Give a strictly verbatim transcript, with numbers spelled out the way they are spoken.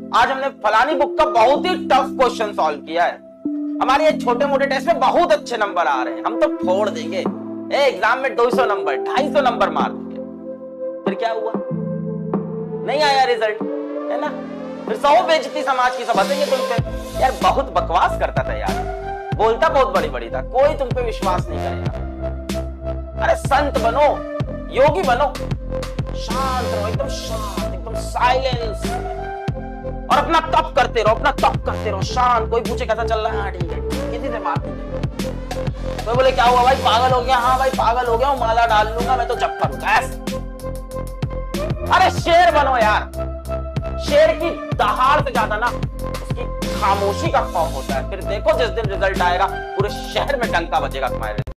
आज हमने फलानी बुक का बहुत ही टफ क्वेश्चन सॉल्व किया है, हमारे ये छोटे मोटे टेस्ट में बहुत अच्छे नंबर आ रहे हैं, हम तो फोड़ देंगे, एग्जाम में दो सौ नंबर ढाई सौ नंबर मार देंगे। फिर क्या हुआ, नहीं आया रिजल्ट, है ना? फिर सौ बेइज्जती समाज की सब हंसेंगे तुम पे, यार बहुत बकवास करता था यार, बोलता बहुत बड़ी बड़ी था, कोई तुम पे विश्वास नहीं करेगा। अरे संत बनो, योगी बनो, शांत रहो, एकदम शांत, एकदम साइलेंस, और अपना तप करते रहो, अपना तप करते रहो, शांत। कोई पूछे कैसा चल रहा है, हाँ ठीक है, किसी से बात नहीं। कोई बोले क्या हुआ भाई, पागल हो गया? हाँ भाई पागल हो गया, माला डाल लूंगा मैं तो जब करूंगा। अरे शेर बनो यार, शेर की दहाड़ से ज्यादा ना उसकी खामोशी का खौफ होता है। फिर देखो जिस दिन रिजल्ट आएगा पूरे शहर में डंका बजेगा तुम्हारे।